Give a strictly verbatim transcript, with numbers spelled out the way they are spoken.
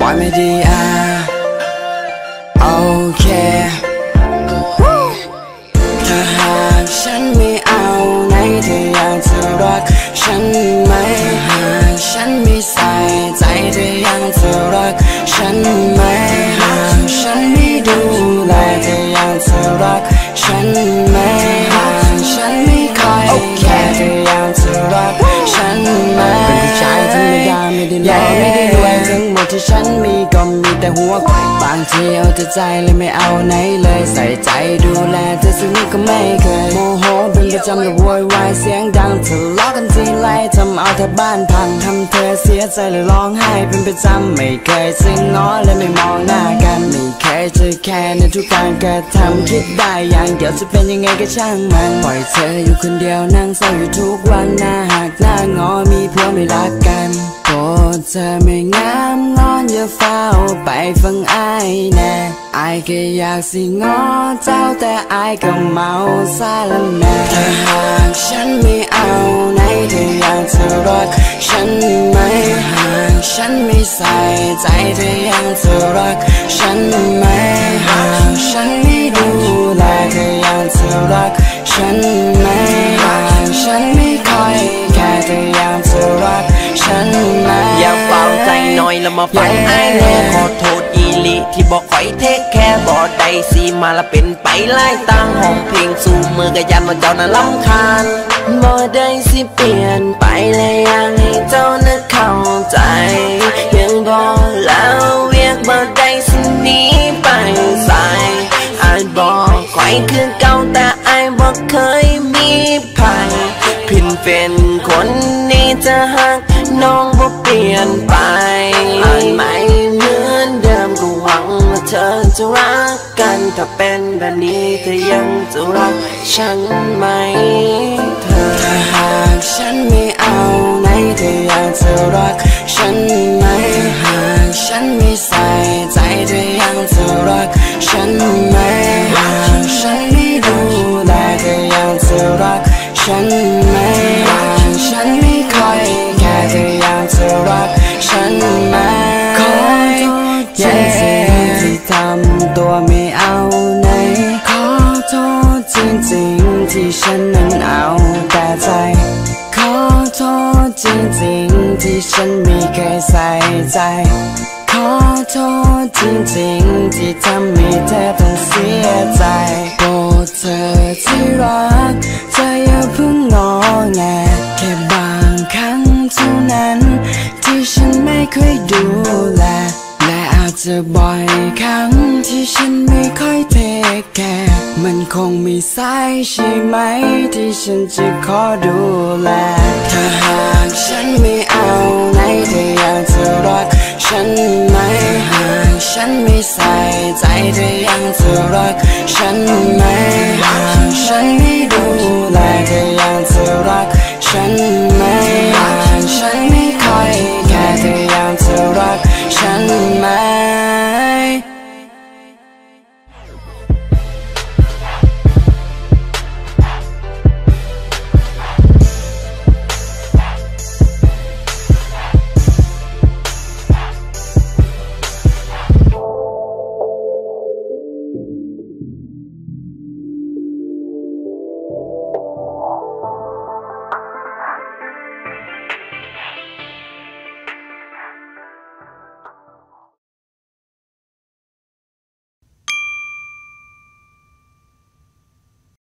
อยไม่ดีอ่ะโอเคถ้าหากฉันไม่เอาไหนเธออยากจะรักฉันไหมหากฉันไม่ใส่ใจเธอยังจะรักฉันไหมหากฉันไม่ดูแลเธอยังจะรักฉันไหมหากฉันไม่คอยแค่เธอยังจะรักฉันไหมเป็นผู้ชายธรรมดาไม่ได้หล่อไม่ได้รวยทั้งหมดที่ฉันมีก็มีแต่หัวบางทีเอาแต่ใจเลยไม่เอาไหนเลยใส่ใจดูแลเธอสักนิดก็ไม่เคยโมโหเป็นประจำและโวยวายเสียงดังทะเลาะกันทีไรทำเอาเธอบ้านพังทำเธอเสียใจเลยร้องไห้เป็นประจำไม่เคยซึ้งง้อและไม่มองหน้ากันไม่เคยจะแค่ในทุกการกระทำคิดได้อย่างเดียวจะเป็นยังไงก็ช่างมันปล่อยเธออยู่คนเดียวนั่งเศร้าอยู่ทุกวันหน้าหักหน้างอมีเพื่อไม่รักกันโปรดเธอไม่งามงอนอย่าเฝ้าไปฟังอายแน่อายก็อยากสิงอเจ้าแต่อายก็เมาซาละแน่ถ้าหากฉันไม่เอาไหนเธออยากจะรักฉันไหมหากฉันไม่ใส่ใจเธอยังจะรักฉันไหมหากฉันไม่ดูแลเธอยังจะรักฉันไหมหากฉันไม่คอยแค่เธอยังจะรักฉันไหมอย่าเฝ้าใจหน่อยแล้วมาฟังไอ้แน่ขอโทษอีลิที่บอกคอยเทคแค่บอกได้สิมาละเป็นไปไล่ตั้งห้องเพลงสู่มือกับยันว่าเจ้าน่ะรำคาญบอกได้สิเปลี่ยนไปเลยยังให้เจ้าน่ะเข้าใจยังบอกแล้วเวียกบอกได้สิหนีไปใส่อายบอกคอยคือเก่าแต่อายบอกเคยมีภัยพินเป็นคนนี้จะหักน้องบ่เปลี่ยนไปอ่านไม่เหมือนเดิมก็หวังว่าเธอจะรักกันถ้าเป็นแบบนี้เธอยังจะรักฉันไหมเธอถ้าหากฉันไม่เอาไหนเธออยากจะรักฉันไหมหากฉันไม่ใส่ใจเธอยังจะรักฉันไหมหากฉันไม่ดูแลเธอยังจะรักฉันไหมหากฉันไม่คอยแค่เธอยังจะรักฉันไหมขอโทษจริงๆที่ทำตัวไม่เอาไหนขอโทษจริงๆที่ฉันนั้นเอาแต่ใจขอโทษจริงๆที่ฉันไม่เคยใส่ใจขอโทษจริงๆที่ทำให้เธอต้องเสียใจโปรดเธอที่รักเธออย่าเพิ่งงอแงแค่บางครั้งเท่านั้นที่ฉันไม่ค่อยดูแลและอาจจะบ่อยครั้งที่ฉันไม่ค่อยเทคแคร์มันคงมีสายใช่ไหมที่ฉันจะขอดูแลถ้าหากฉันไม่เอาไหนเธออยากจะรักฉันไหมหากฉันไม่ใส่ใจเธอยังจะรักฉันไหมหากฉันไม่ดู